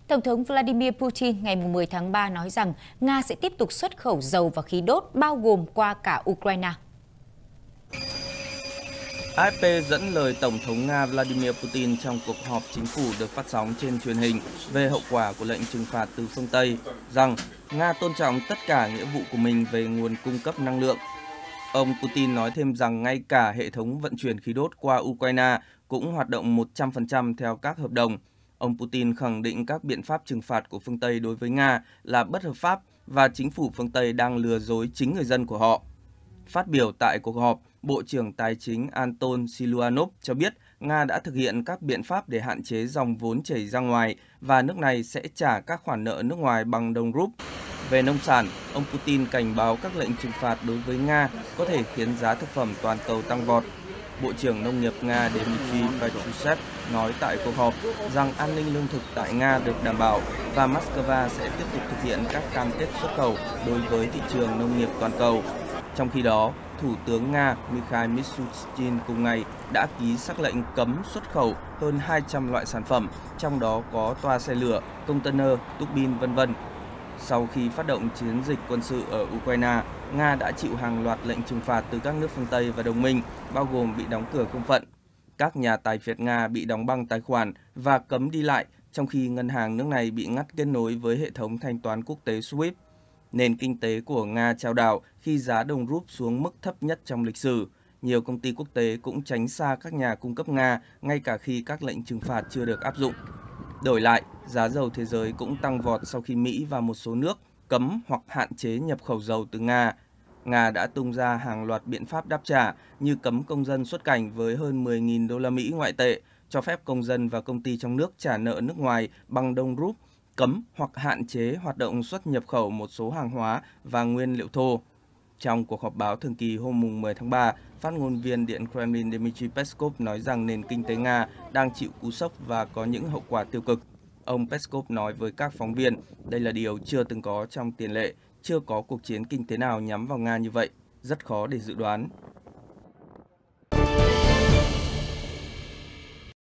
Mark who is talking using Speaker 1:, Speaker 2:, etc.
Speaker 1: Tổng thống Vladimir Putin ngày 10 tháng 3 nói rằng Nga sẽ tiếp tục xuất khẩu dầu và khí đốt bao gồm qua cả Ukraine.
Speaker 2: AFP dẫn lời Tổng thống Nga Vladimir Putin trong cuộc họp chính phủ được phát sóng trên truyền hình về hậu quả của lệnh trừng phạt từ phương Tây, rằng Nga tôn trọng tất cả nghĩa vụ của mình về nguồn cung cấp năng lượng. Ông Putin nói thêm rằng ngay cả hệ thống vận chuyển khí đốt qua Ukraine cũng hoạt động 100% theo các hợp đồng. Ông Putin khẳng định các biện pháp trừng phạt của phương Tây đối với Nga là bất hợp pháp và chính phủ phương Tây đang lừa dối chính người dân của họ. Phát biểu tại cuộc họp, Bộ trưởng Tài chính Anton Siluanov cho biết Nga đã thực hiện các biện pháp để hạn chế dòng vốn chảy ra ngoài và nước này sẽ trả các khoản nợ nước ngoài bằng đồng rúp. Về nông sản, ông Putin cảnh báo các lệnh trừng phạt đối với Nga có thể khiến giá thực phẩm toàn cầu tăng vọt. Bộ trưởng Nông nghiệp Nga Dmitry Patrushev nói tại cuộc họp rằng an ninh lương thực tại Nga được đảm bảo và Moscow sẽ tiếp tục thực hiện các cam kết xuất khẩu đối với thị trường nông nghiệp toàn cầu. Trong khi đó, Thủ tướng Nga Mikhail Mishustin cùng ngày đã ký sắc lệnh cấm xuất khẩu hơn 200 loại sản phẩm, trong đó có toa xe lửa, container, tuốc bin, v.v. Sau khi phát động chiến dịch quân sự ở Ukraine, Nga đã chịu hàng loạt lệnh trừng phạt từ các nước phương Tây và đồng minh, bao gồm bị đóng cửa không phận. Các nhà tài phiệt Nga bị đóng băng tài khoản và cấm đi lại, trong khi ngân hàng nước này bị ngắt kết nối với hệ thống thanh toán quốc tế SWIFT. Nền kinh tế của Nga chao đảo khi giá đồng rúp xuống mức thấp nhất trong lịch sử. Nhiều công ty quốc tế cũng tránh xa các nhà cung cấp Nga ngay cả khi các lệnh trừng phạt chưa được áp dụng. Đổi lại, giá dầu thế giới cũng tăng vọt sau khi Mỹ và một số nước cấm hoặc hạn chế nhập khẩu dầu từ Nga. Nga đã tung ra hàng loạt biện pháp đáp trả như cấm công dân xuất cảnh với hơn 10.000 đô la Mỹ ngoại tệ, cho phép công dân và công ty trong nước trả nợ nước ngoài bằng đồng rúp, cấm hoặc hạn chế hoạt động xuất nhập khẩu một số hàng hóa và nguyên liệu thô. Trong cuộc họp báo thường kỳ hôm 10 tháng 3, phát ngôn viên Điện Kremlin Dmitry Peskov nói rằng nền kinh tế Nga đang chịu cú sốc và có những hậu quả tiêu cực. Ông Peskov nói với các phóng viên, đây là điều chưa từng có trong tiền lệ, chưa có cuộc chiến kinh tế nào nhắm vào Nga như vậy, rất khó để dự đoán.